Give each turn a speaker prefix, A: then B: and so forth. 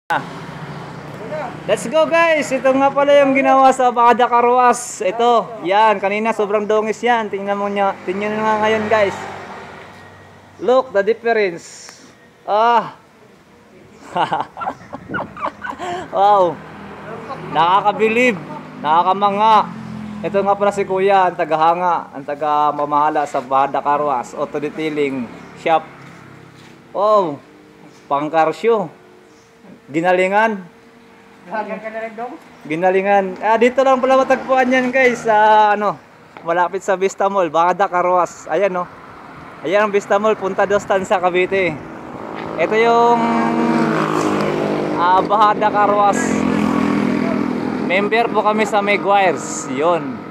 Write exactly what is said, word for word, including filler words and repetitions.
A: Let's go guys! Ito nga pala yung ginawa sa Bahada Carwash. Ito, yan. Kanina sobrang dongis yan. Tingnan mo nyo. Tingnan nga ngayon guys. Look, the difference. Ah. Wow. Nakakabilib. Nakakamanga. Ito nga pala si Kuya, ang tagahanga, ang taga-mamahala sa Bahada Carwash Auto Detailing Shop. Wow. Pangkarsyo. Ginalingan. Ginalingan. Ah, dito lang pala matagpuan yan guys. Sa ano, malapit sa Vista Mall, Bahada Carwash. Ayan no. Ayan ang Vista Mall, Punta dos Tanza, Cavite. Ito yung uh, Bahada Carwash. Member po kami sa Meguiar's. Yun.